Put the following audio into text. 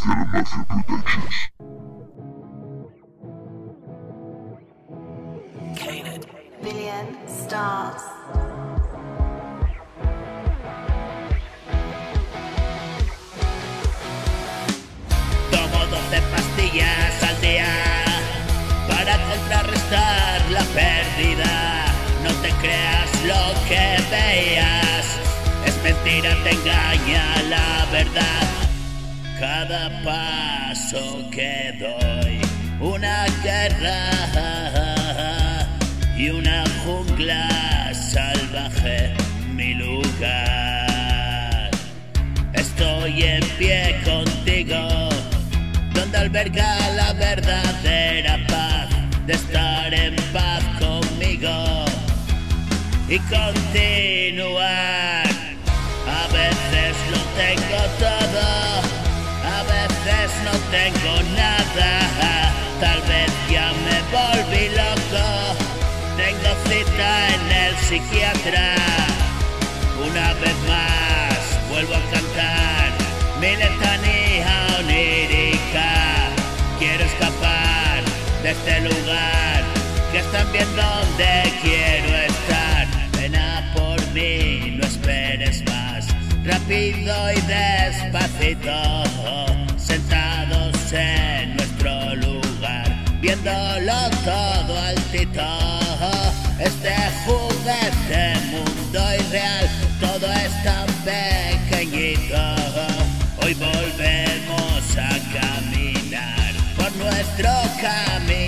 Mafia Productions. Billion stars. Tomo 12 pastillas al día para contrarrestar la pérdida. No te creas lo que veas, es mentira, te engaña la verdad. Cada paso que doy, una guerra y una jungla salvaje, mi lugar. Estoy en pie contigo, donde alberga la verdadera paz de estar en paz conmigo y continuar. A veces lo tengo todo, a veces no tengo nada, tal vez ya me volví loco. Tengo cita en el psiquiatra. Una vez más vuelvo a cantar mi letanía onírica. Quiero escapar de este lugar, que es también donde quiero estar. Ven a por mí, no esperes más. Rápido y despacito, sentados en nuestro lugar, viéndolo todo altito. Este juguete mundo irreal, todo es tan pequeñito. Hoy volvemos a caminar por nuestro camino.